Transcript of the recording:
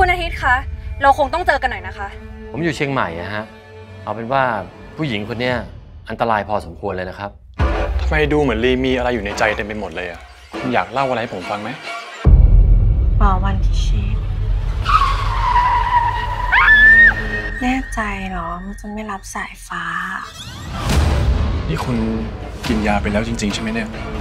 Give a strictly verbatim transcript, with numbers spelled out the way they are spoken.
คุณอาทิตย์คะเราคงต้องเจอกันหน่อยนะคะผมอยู่เชียงใหม่อะฮะเอาเป็นว่าผู้หญิงคนนี้อันตรายพอสมควรเลยนะครับทำไมดูเหมือนลีมีอะไรอยู่ในใจเต็มไปหมดเลยอ่ะคุณอยากเล่าอะไรให้ผมฟังไหมป่าวันที่ชีพแน่ใจเหรอมันจะไม่รับสายฟ้านี่คุณกินยาไปแล้วจริงๆใช่ไหมเนี่ย